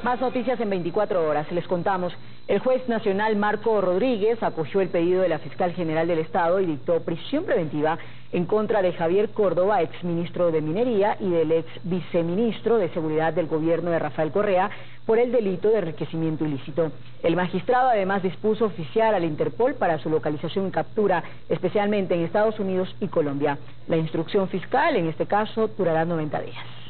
Más noticias en 24 horas. Les contamos. El juez nacional Marco Rodríguez acogió el pedido de la fiscal general del Estado y dictó prisión preventiva en contra de Javier Córdoba, exministro de Minería, y del ex viceministro de Seguridad del gobierno de Rafael Correa, por el delito de enriquecimiento ilícito. El magistrado además dispuso oficiar al Interpol para su localización y captura, especialmente en Estados Unidos y Colombia. La instrucción fiscal, en este caso, durará 90 días.